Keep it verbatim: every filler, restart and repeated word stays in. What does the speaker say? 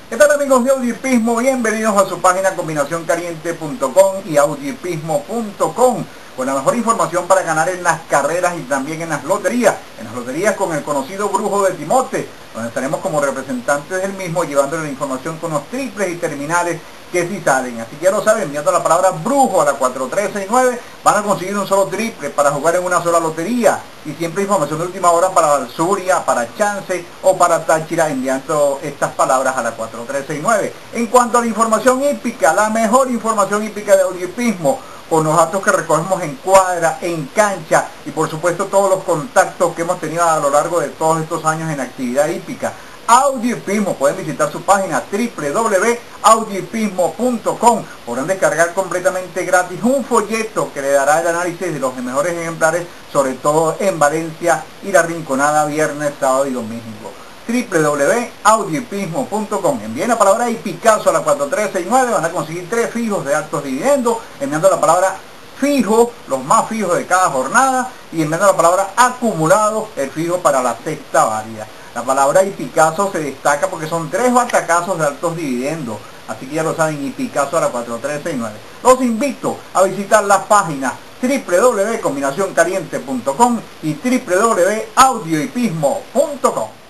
¿Qué tal, amigos de Audiohipismo? Bienvenidos a su página combinación caliente punto com y audiohipismo punto com con la mejor información para ganar en las carreras y también en las loterías. En las loterías con el conocido Brujo de Timote, donde estaremos como representantes del mismo llevándole la información con los triples y terminales que sí salen. Así que ya lo saben, enviando la palabra brujo a la cuatro tres seis nueve van a conseguir un solo triple para jugar en una sola lotería, y siempre información de última hora para Valsuria, para Chance o para Táchira, enviando estas palabras a la cuatro tres seis nueve. En cuanto a la información hípica, la mejor información hípica de Audiohipismo, con los datos que recogemos en cuadra, en cancha y por supuesto todos los contactos que hemos tenido a lo largo de todos estos años en actividad hípica. Audiohipismo, pueden visitar su página doble u doble u doble u punto audiohipismo punto com. Podrán descargar completamente gratis un folleto que le dará el análisis de los mejores ejemplares, sobre todo en Valencia y La Rinconada, viernes, sábado y domingo. doble u doble u doble u punto audiohipismo punto com. Envíen la palabra Hipicazo a la cuatro tres seis nueve, van a conseguir tres fijos de altos dividendos, enviando la palabra fijo, los más fijos de cada jornada, y enviando la palabra acumulado, el fijo para la sexta válida. La palabra Hipicazo se destaca porque son tres batacazos de altos dividendos, así que ya lo saben, Hipicazo a la cuatro tres seis nueve. Los invito a visitar las páginas doble u doble u doble u punto combinación caliente punto com y doble u doble u doble u punto audiohipismo punto com.